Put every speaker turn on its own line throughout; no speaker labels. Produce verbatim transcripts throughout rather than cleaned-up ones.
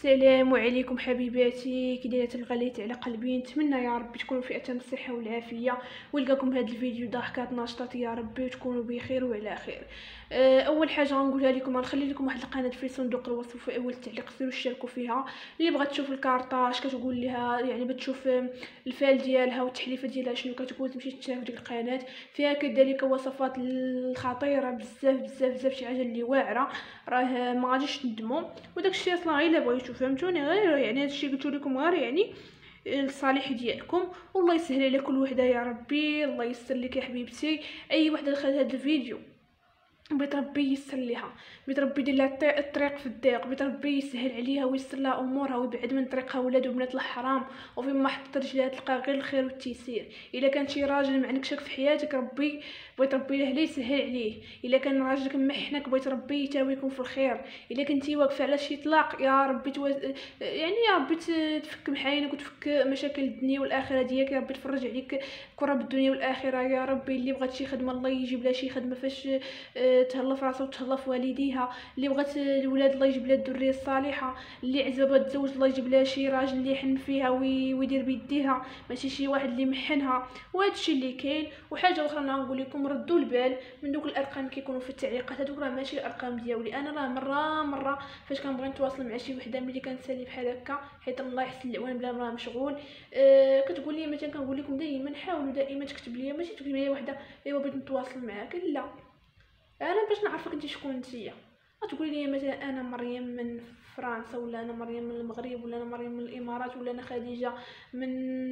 السلام عليكم حبيباتي، كي دايره الغاليات على قلبي. نتمنى يا ربي تكونوا في اتم الصحه والعافيه، ولقاكم هذا الفيديو ضحكات ناشطات يا ربي، وتكونوا بخير وعلى خير. أه اول حاجه غنقولها لكم، غنخلي لكم واحد القناه في صندوق الوصف في اول التعليق، سيروا اشتركوا فيها. اللي بغات تشوف الكارطاج كتقول لها يعني بتشوف الفال ديالها والتحليفه ديالها شنو كتقول، تمشي تشترك في ديك القناه. فيها كذلك وصفات الخطيره بزاف بزاف بزاف، شي حاجه اللي واعره، راه ما غاديش تندموا. وداكشي اصلا غير الا بغيتو فهمتوني، غير يعني هادشي قلت لكم غير يعني الصالح ديالكم. والله يسهل على كل وحده يا ربي، الله يسر لك يا حبيبتي. اي وحده دخلت هذا الفيديو بغيت ربي يسر ليها، بغيت ربي يدير لها الطريق في الضيق، بغيت ربي يسهل عليها ويسر لها امورها ويبعد من طريقها ولاد وبنات الحرام، وفيما حطت رجلها تلقى غير الخير والتيسير. الا كان شي راجل معنكشك في حياتك ربي بغيت ربي له يسهل عليه. الا كان راجلك محنك بغيت ربي يتاويكم في الخير. الا كنتي واقفه على شي طلاق يا ربي تو... يعني يا ربي تفك محاينك وتفك مشاكل الدنيا والاخره ديالك، يا ربي تفرج عليك كرب الدنيا والاخره يا ربي. اللي بغات شي خدمه الله يجيب لها شي خدمه فاش تهلا في راسها وتهلا في والديها. اللي بغات الولاد الله يجيب لها الذريه الصالحه. اللي عزبه بغات تزوج الله يجيب لها شي راجل اللي يحن فيها ويدير بيديها، ماشي شي واحد اللي محنها. وهذا الشيء اللي كاين. وحاجه اخرى نقول لكم، ردوا البال من دوك الارقام كيكونوا في التعليقات، هذوك راه ماشي الارقام ديالي انا، راه مره مره فاش كنبغي نتواصل مع شي وحده ملي كنسالي بحال هكا، حيت الله يحسن العوان بلا راه مشغول. أه كتقول لي مثلا، كنقول لكم دائما حاولوا دائما تكتب لي، ماشي تكتب لي وحده ايوا بغيت نتواصل معاك، لا انا باش نعرفك انت شكون نتيا. غتقولي لي مثلا انا مريم من فرنسا، ولا انا مريم من المغرب، ولا انا مريم من الامارات، ولا انا خديجه من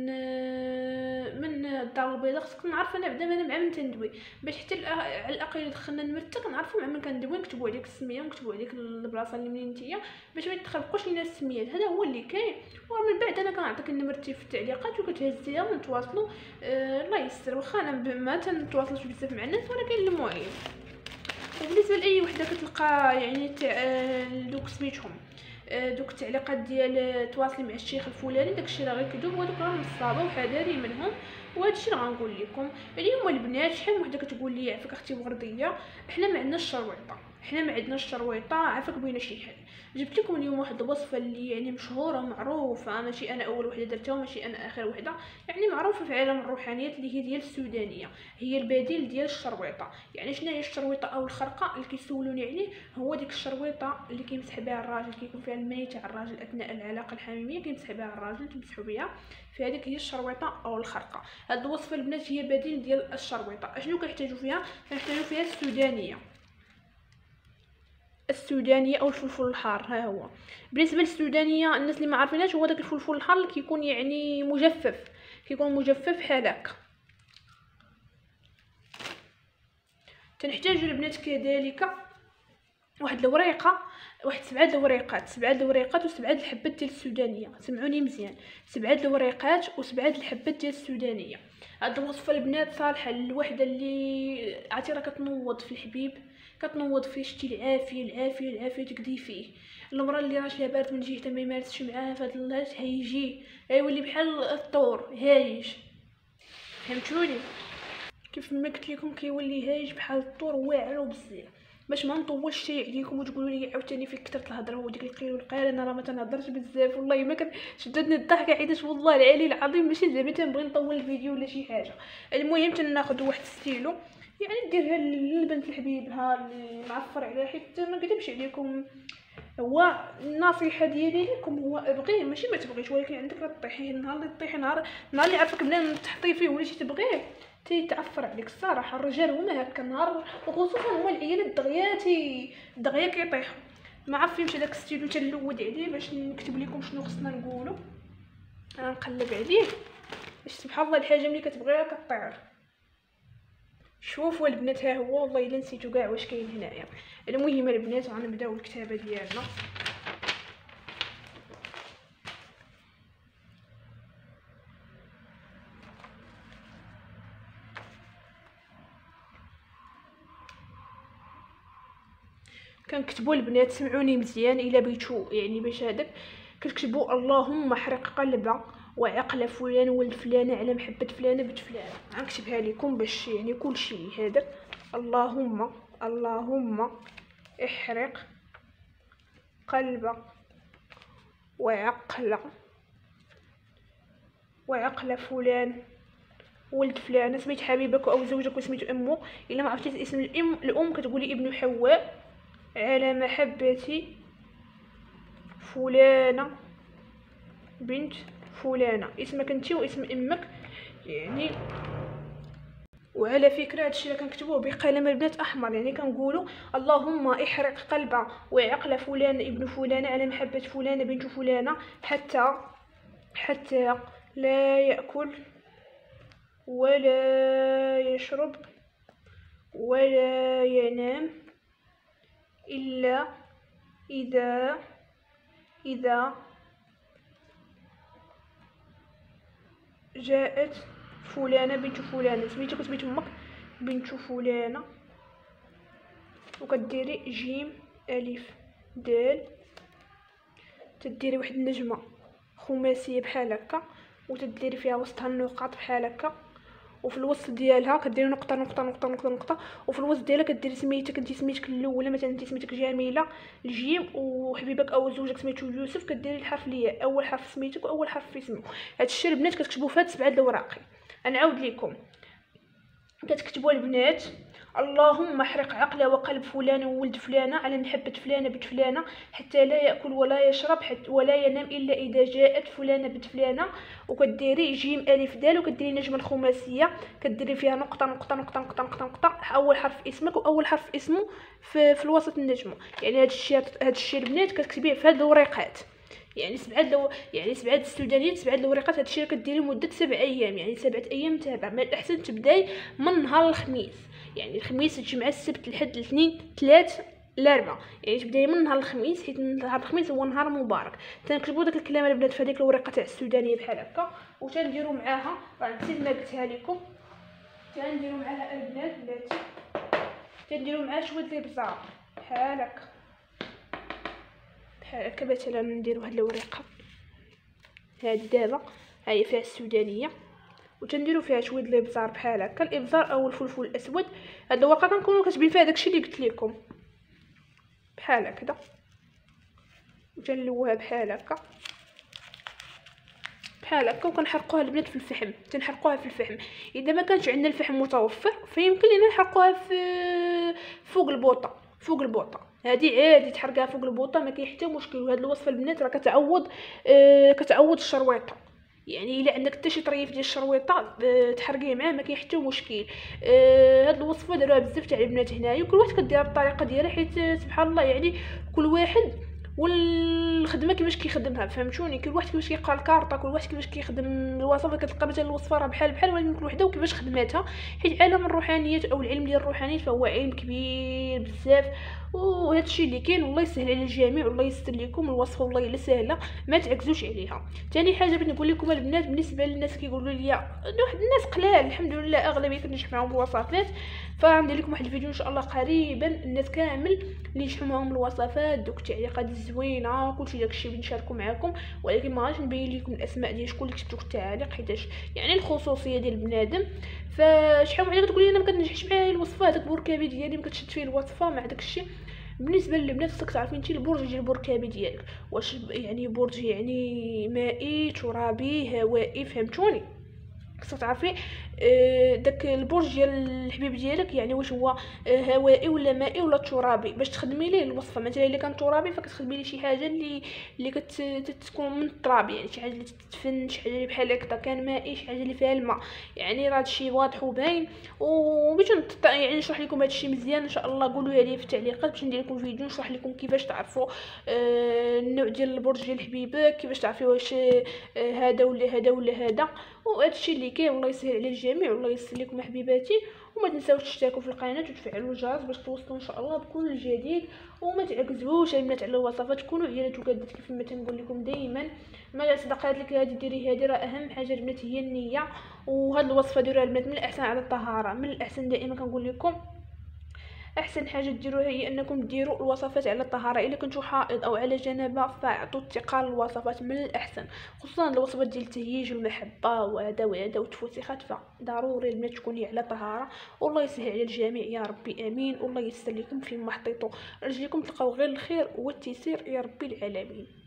من الدار البيضاء. خصك نعرف انا بعدا انا مع من تندوي، باش حتى على الاقل دخلنا نمرتك نعرفوا مع من كندوي، نكتبوا عليك السميه ونكتبوا عليك البلاصه اللي منين نتيا، باش ما يتخلقوش لينا السميات. هذا هو اللي كاين. ومن بعد انا كنعطيك نمرتي في التعليقات وكتهزيها ونتواصلوا. أه الله يسر. واخا انا ما تنتواصلش بزاف مع الناس، ولكن المهم وبالنسبه لاي وحده كتلقى يعني تاع دوك سميتهم دوك التعليقات ديال تواصلي مع الشيخ الفلاني، داكشي راه غير كذوب، وهذوك راه نصابه وحذاري منهم. وهذا الشيء اللي غنقول لكم اليوم. البنات شحال من وحده كتقول لي عافاك اختي ورديه، حنا ما عندناش الشرويطه، حنا ما عندناش الشرويطه، عافاك بغينا شي حل. جبت لكم اليوم واحد الوصفه اللي يعني مشهوره ومعروفه، ماشي انا اول وحده درتها وماشي انا اخر وحده، يعني معروفه في عالم الروحانيات، اللي هي ديال السودانيه، هي البديل ديال الشرويطه. يعني شنو هي الشرويطه او الخرقه اللي كيسولوني عليه؟ هو ديك الشرويطه اللي كيمسح بها الراجل، كيكون فيها الماء تاع الراجل اثناء العلاقه الحميميه، كيمسح بها الراجل، تمسحوا بها، فهذيك هي الشرويطه او الخرقه. هاد الوصفه البنات هي بديل ديال الشرويطه. اشنو كنحتاجو فيها؟ كنحتاجو فيها السودانيه، السودانيه او الفلفل الحار. ها هو بالنسبه للسودانيه، الناس اللي ما عارفيناش، هو داك الفلفل الحار اللي كيكون يعني مجفف، كيكون مجفف بحال هكا. تنحتاجو البنات كذلك واحد الوريقه، واحد سبعه الوريقات، سبعه الوريقات وسبعه الحبات ديال السودانيه. سمعوني مزيان، سبعه الوريقات وسبعه الحبات ديال السودانيه. هاد الوصفه البنات صالحه للوحده اللي عرفتي راه كتنوض في الحبيب، كتنوض فيه، شتي العافيه العافيه العافيه تقدي فيه. المراه اللي راجلها بارد من جهه ما يمارسش معاها فهاد اللاج هيجي هيولي بحال الطور هايج، فهمتوني؟ كيف ما قلت لكم كيولي هايج بحال الطور، واعر بزاف. باش ما نطولش شي عليكم وتقولوا لي عاوتاني فيك كثرت الهضره وديك القيل والقال، انا راه ما تنهضرش بزاف، والله ما كتشددني الضحكه، حيت والله العلي العظيم ماشي زعما تنبغي نطول الفيديو ولا شي حاجه. المهم تناخذ واحد ستيلو، يعني ديرها للبنت لحبيبها اللي معفر عليها، حيت ما نكذبش عليكم، هو النصيحه ديالي لكم هو ابغيه ماشي ما تبغيش، ولكن عندك راه طيحيه. نهار اللي طيحي، نهار نهار اللي عرفك بلا تحطي فيه وليتي تبغيه تيتعفر عليك. الصراحه الرجال هما هكا، نهار وخصوصا هما العيالات دغيا تي دغيا كيطيحوا. ما عرفتش داك ستيلو تنلود عليه باش نكتب لكم شنو خصنا نقولوا. انا نقلب عليه باش سبحان الله الحاجه ملي كتبغيها كطير. شوفوا البنات، ها هو، والله الا نسيتو كاع واش كاين هنايا. المهم البنات غنبداو الكتابه ديالنا. كنكتبوا البنات، سمعوني مزيان الا بغيتو يعني باش هذاك، كتكتبوا اللهم احرق قلب وعقل فلان ولد فلانه على محبه فلانه بنت فلانه. غنكتبها لكم باش يعني كلشي هذا. اللهم اللهم احرق قلب وعقل وعقل فلان ولد فلانه سميت حبيبك او زوجك وسميت امه. الا ما عرفتيش اسم الام الام كتقولي ابن حواء على محبه فلانه بنت فلانه، اسمك انت واسم امك يعني. وعلى فكره هادشي اللي كنكتبوه بقلم البنات احمر، يعني كنقولوا اللهم احرق قلب وعقل فلان ابن فلانه على محبه فلانه بنت فلانه حتى حتى لا ياكل ولا يشرب ولا ينام الا اذا اذا جاءت فلانه بنت فلانه، سميتك وسميت امك بنت فلانه، وكديري جيم الف دال، تديري واحد النجمه خماسيه بحال هكا وتديري فيها وسطها النقاط بحال هكا، وفي الوسط ديالها كديري نقطه نقطه نقطه نقطه نقطه، وفي الوسط ديالها كديري سميتك انت سميتك الاولى، مثلا انت سميتك جميله الجيم، وحبيبك او زوجك سميتو يوسف كديري الحرف الياء، اول حرف سميتك واول حرف في اسمه. هادشي البنات كتكتبوا في هاد سبعه الاوراق. نعاود لكم، كتكتبوا البنات اللهم احرق عقل وقلب فلان وولد فلانه على محبه فلانه بنت فلانه حتى لا ياكل ولا يشرب حتى ولا ينام الا اذا جاءت فلانه بنت فلانه، وكديري جيم الف دال وكديري نجمه الخماسيه كديري فيها نقطه نقطه نقطه نقطه نقطه نقطه، اول حرف اسمك واول حرف اسمه في, في الوسط النجمه. يعني هذا الشيء هذا الشيء البنات كتكتبيه في هاد الوريقات، يعني سبعه لو يعني سبعه السودانيات سبعه الوريقات. هادشي كديري مده سبع ايام، يعني سبعه ايام تابع. من الاحسن تبداي من نهار الخميس، يعني الخميس الجمعه السبت الحد الاثنين ثلاث الاربعاء، يعني تبداي من نهار الخميس حيت نهار الخميس هو نهار مبارك. تنكتبوا داك الكلام البنات في هذيك الورقه تاع السودانيه بحال هكا، وتنديروا معاها راه نسيت ما قلتها لكم، تنديروا معاها البنات بلاتي تنديروا معاها شويه ديال البزار بحال هكا بحال هكا. مثلا نديروا هاد الورقه هاد دابا هاهي فيها السودانيه، وتنديروا فيها شويه ديال الابزار بحال هكا، الابزار او الفلفل الاسود. هاد الورقه كنكونوا كاتبين فيها داكشي اللي قلت لكم بحال هكذا، وتنلوها بحال هكا بحال هكا، وكنحرقوها البنات في الفحم. تنحرقوها في الفحم. اذا ما كانش عندنا الفحم متوفر فيمكن لينا نحرقوها في فوق البوطه فوق البوطه هادي عادي تحرقها فوق البوطه ما كاين حتى مشكل. وهاد الوصفه البنات راه كتعوض آه كتعوض الشرويطه، يعني الا عندك حتى شي طريف ديال الشرويطه تحرقيه معاه ما كاين حتى مشكل. آه هاد الوصفه داروها بزاف تاع البنات هنايا، وكل واحد كديرها بالطريقه ديالها، حيت سبحان الله يعني كل واحد والخدمه كيفاش كيخدمها، فهمتوني؟ كل واحد كيفاش كيقرا الكارطه، كل واحد كيفاش كيخدم الوصفه. كتلقى مثلا الوصفه راه بحال بحال، ولكن كل وحده وكيفاش خدماتها، حيت عالم الروحانيات او العلم ديال الروحانيات فهو علم كبير بزاف، وهذا الشيء اللي كاين. والله يسهل على الجميع والله يستر لكم الوصفه، والله الا سهله ما تعكزوش عليها. ثاني حاجه بغيت نقول لكم البنات، بالنسبه للناس كيقولوا لي واحد الناس قلال الحمد لله اغلبيه كنجح معاهم الوصفات، فغندير لكم واحد الفيديو ان شاء الله قريبا الناس كامل اللي نجحوا معاهم الوصفات دوك التعليقات الزوينه كلشي داكشي بنشاركو معكم. ولكن ما غاديش نبين لكم الاسماء ديال شكون اللي كتبتو التعاليق حيتاش يعني الخصوصيه ديال بنادم. فشحال من وحده كتقول لي انا ما كنجحش معايا الوصفه، داك البركابي ديالي ما كتشد فيه الوصفه مع داكشي. بالنسبه للبنات خصك تعرفي انت البرج ديال البركابي ديالك واش يعني برج يعني مائي ترابي هوائي، فهمتوني؟ خصك تعرفي آه داك البرج ديال الحبيب ديالك يعني واش هو آه هوائي ولا مائي ولا ترابي، باش تخدمي ليه الوصفه. مثلا الا كان ترابي فكتخدمي ليه شي حاجه اللي اللي كتكون من التراب، يعني شي حاجه اللي تتدفن، شي حاجه اللي بحال هكذا. كان مائي شي حاجه اللي فيها الماء، يعني راه هادشي واضح وباين. وباش يعني نشرح لكم هادشي مزيان ان شاء الله قولوا لي في التعليقات باش ندير لكم فيديو نشرح لكم كيفاش تعرفوا آه النوع ديال البرج ديال حبيبك، كيفاش تعرفي واش آه هذا ولا هذا ولا هذا، وهادشي اللي كاين. والله يسهل على الجميع والله يسر لكم حبيباتي. وما تنساوش تشتركوا في القناه وتفعلوا الجرس باش توصلوا ان شاء الله بكل جديد. وما تعكزوش البنات على الوصفات، تكونوا عيالات وكادات كيف ما تنقول لكم دائما. ما صدقات لك هذه ديري هذه، راه اهم حاجه البنات هي النيه. وهاد الوصفه ديروها البنات من الاحسن على الطهاره، من الاحسن دائما كنقول لكم احسن حاجه ديروها هي انكم ديروا الوصفات على الطهاره. الا كنتو حائض او على جنابه فاعطوا الثقه للوصفات من الاحسن، خصوصا الوصفات ديال التهييج والمحبه وهذا وهذا والتفوسخات، فضروري البنات تكون هي على طهاره. والله يسهل على الجميع يا ربي امين. والله يسر لكم فيما حطيتوا رجليكم تلقاو غير الخير والتيسير يا ربي العالمين.